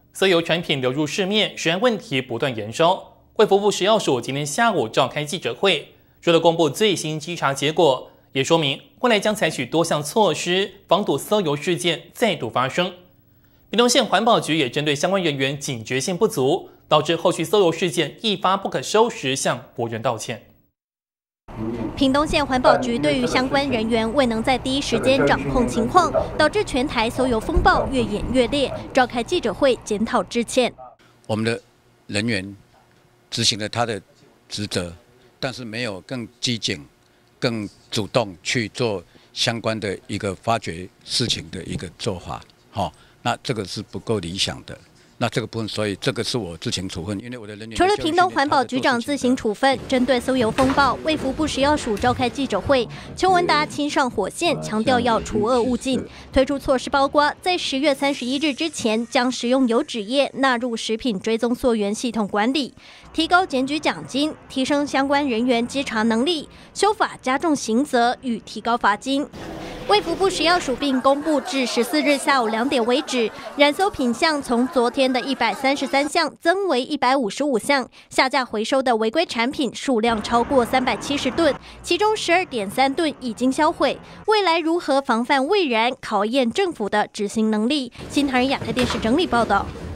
色油产品流入市面，食安问题不断延烧。卫福部食药署今天下午召开记者会，除了公布最新稽查结果，也说明未来将采取多项措施，防堵色油事件再度发生。屏东县环保局也针对相关人员警觉性不足，导致后续色油事件一发不可收拾，向国人道歉。 屏东县环保局对于相关人员未能在第一时间掌控情况，导致全台所有风暴越演越烈，召开记者会检讨致歉。 我们的人员执行了他的职责，但是没有更机警、更主动去做相关的一个发掘事情的一个做法，那这个是不够理想的。那这个部分，所以这个是我自行处分，因为我的人员。 除了屏东环保局长自行处分，针对馊油风暴，卫福部食药署召开记者会，邱文达亲上火线，强调要除恶务尽，推出措施包括在10月31日之前将食用油脂业纳入食品追踪溯源系统管理，提高检举奖金，提升相关人员稽查能力，修法加重刑责与提高罚金。卫福部食药署并公布至14日下午2点为止，染馊品项从昨天的133项增为155项，下架回收的违规产品数量超过370吨，其中12.3吨已经销毁。未来如何防范未然，考验政府的执行能力。新唐人亚太电视整理报道。